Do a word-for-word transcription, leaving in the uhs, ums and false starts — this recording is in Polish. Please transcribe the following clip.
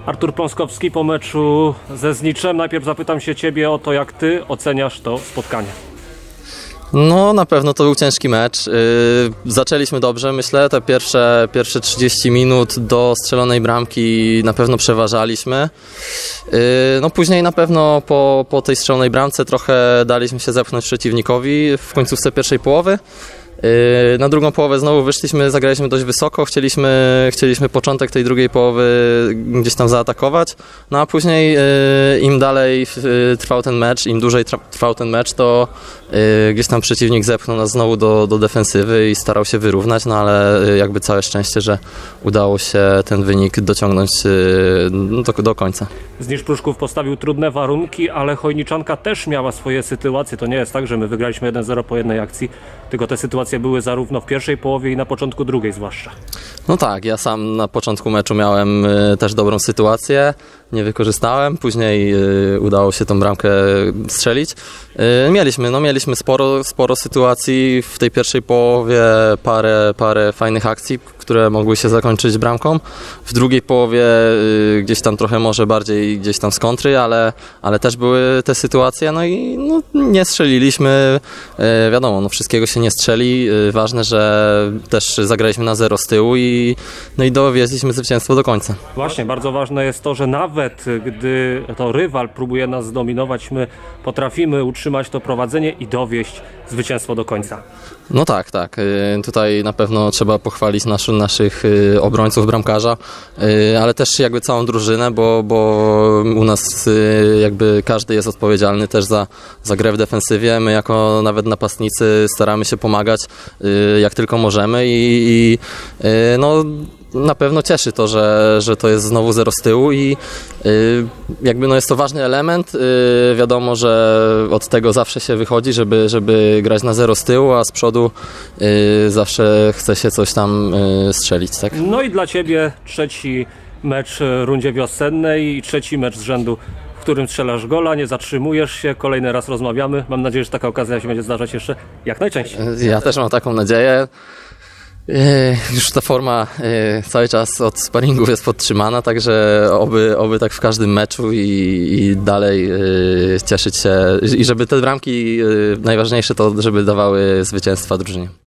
Artur Pląskowski po meczu ze Zniczem. Najpierw zapytam się Ciebie o to, jak Ty oceniasz to spotkanie. No na pewno to był ciężki mecz. Yy, zaczęliśmy dobrze, myślę, te pierwsze, pierwsze trzydzieści minut do strzelonej bramki na pewno przeważaliśmy. Yy, no później na pewno po, po tej strzelonej bramce trochę daliśmy się zepchnąć przeciwnikowi w końcówce pierwszej połowy. Na drugą połowę znowu wyszliśmy, zagraliśmy dość wysoko, chcieliśmy, chcieliśmy początek tej drugiej połowy gdzieś tam zaatakować, no a później im dalej trwał ten mecz, im dłużej trwał ten mecz, to gdzieś tam przeciwnik zepchnął nas znowu do, do defensywy i starał się wyrównać, no ale jakby całe szczęście, że udało się ten wynik dociągnąć do, do końca. Znicz Pruszków postawił trudne warunki, ale Chojniczanka też miała swoje sytuacje. To nie jest tak, że my wygraliśmy jeden zero po jednej akcji, tylko te sytuacje były zarówno w pierwszej połowie i na początku drugiej zwłaszcza. No tak, ja sam na początku meczu miałem y, też dobrą sytuację, nie wykorzystałem, później y, udało się tą bramkę strzelić. Y, mieliśmy, no mieliśmy sporo, sporo sytuacji w tej pierwszej połowie, parę, parę fajnych akcji, które mogły się zakończyć bramką. W drugiej połowie y, gdzieś tam trochę może bardziej gdzieś tam z kontry, ale, ale też były te sytuacje, no i no, nie strzeliliśmy, y, wiadomo, no wszystkiego się nie strzeli, y, ważne, że też zagraliśmy na zero z tyłu i, no i dowieźliśmy zwycięstwo do końca. Właśnie, bardzo ważne jest to, że nawet gdy to rywal próbuje nas zdominować, my potrafimy utrzymać to prowadzenie i dowieść zwycięstwo do końca. No tak, tak. Tutaj na pewno trzeba pochwalić nasz, naszych obrońców, bramkarza, ale też jakby całą drużynę, bo, bo u nas jakby każdy jest odpowiedzialny też za, za grę w defensywie. My jako nawet napastnicy staramy się pomagać jak tylko możemy i, i no na pewno cieszy to, że, że to jest znowu zero z tyłu i y, jakby no jest to ważny element. Y, wiadomo, że od tego zawsze się wychodzi, żeby, żeby grać na zero z tyłu, a z przodu y, zawsze chce się coś tam y, strzelić. Tak? No i dla Ciebie trzeci mecz w rundzie wiosennej i trzeci mecz z rzędu, w którym strzelasz gola, nie zatrzymujesz się, kolejny raz rozmawiamy. Mam nadzieję, że taka okazja się będzie zdarzać jeszcze jak najczęściej. Ja też mam taką nadzieję. Już ta forma cały czas od sparingów jest podtrzymana, także oby, oby tak w każdym meczu i, i dalej cieszyć się i żeby te bramki, najważniejsze to, żeby dawały zwycięstwa drużynie.